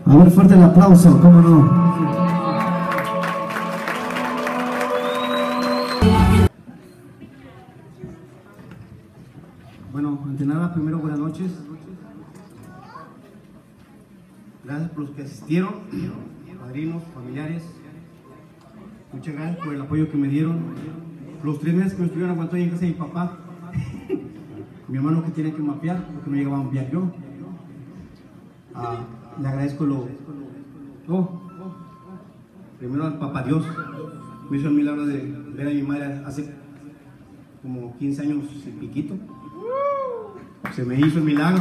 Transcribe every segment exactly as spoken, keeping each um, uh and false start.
A ver, fuerte el aplauso, cómo no. Bueno, ante nada, primero buenas noches. Gracias por los que asistieron, padrinos, familiares. Muchas gracias por el apoyo que me dieron. Los tres meses que me estuvieron aguantando en casa de mi papá. Mi hermano que tiene que mapear, porque no llegaba a mapear yo. Ah, le agradezco lo... Oh, primero al papá Dios. Me hizo el milagro de ver a mi madre hace como quince años y piquito. Se me hizo el milagro.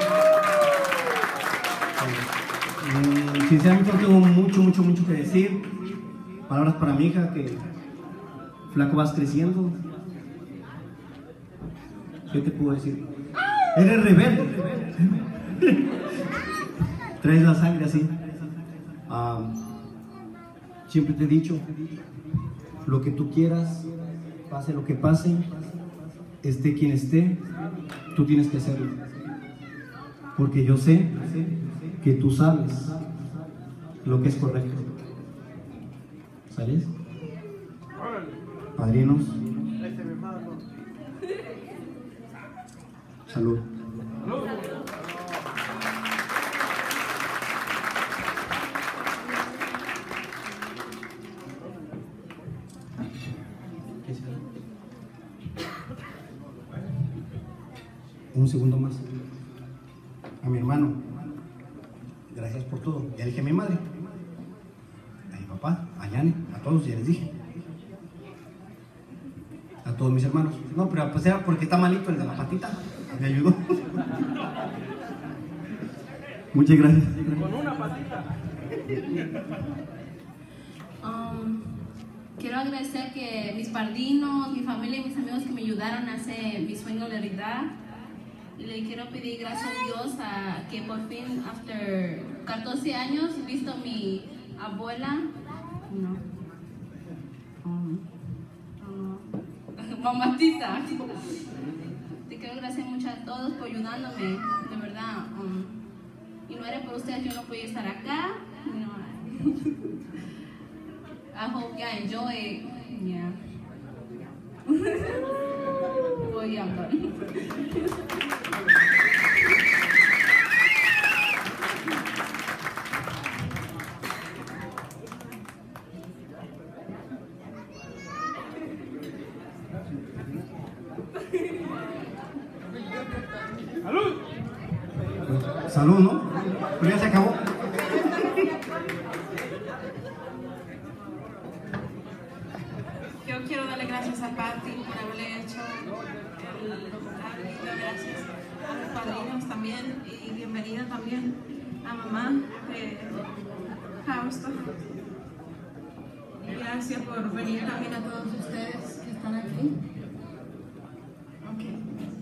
Eh, sinceramente no tengo mucho, mucho, mucho que decir. Palabras para mi hija, que flaco vas creciendo. ¿Qué te puedo decir? Eres rebelde. Traes la sangre así. Um, siempre te he dicho, lo que tú quieras, pase lo que pase, esté quien esté, tú tienes que hacerlo. Porque yo sé que tú sabes lo que es correcto. ¿Sabes? Padrinos. Salud. Un segundo más. A mi hermano, gracias por todo. Ya dije a mi madre, a mi papá, a Yane, a todos ya les dije. A todos mis hermanos. No, pero pues era porque está malito el de la patita. Me ayudó. Muchas gracias. Con una patita. Um, quiero agradecer que mis padrinos, mi familia y mis amigos que me ayudaron a hacer mi sueño realidad. Y le quiero pedir gracias a Dios a que por fin, after catorce años, he visto a mi abuela. No. Um, um, Mamatita. Te quiero agradecer mucho a todos por ayudándome, de verdad. Um, y no era por ustedes, yo no podía estar acá. You know, I hope you enjoy it. Yeah. Well, yeah, I'm done. ¡Salud! Salud, ¿no? Pero ya se acabó. Yo quiero darle gracias a Patti por haberle hecho el documental. Gracias a los padrinos también y bienvenida también a mamá de Houston. Y gracias por venir también a todos ustedes que están aquí. Okay.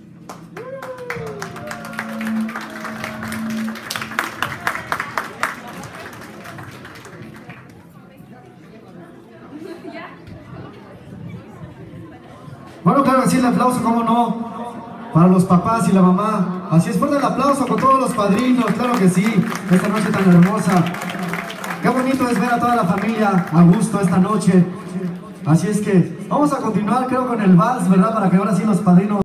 Bueno, claro que sí, el aplauso, cómo no, para los papás y la mamá. Así es, fuerte el aplauso con todos los padrinos, claro que sí, esta noche tan hermosa. Qué bonito es ver a toda la familia a gusto esta noche. Así es que vamos a continuar, creo, con el vals, ¿verdad? Para que ahora sí los padrinos...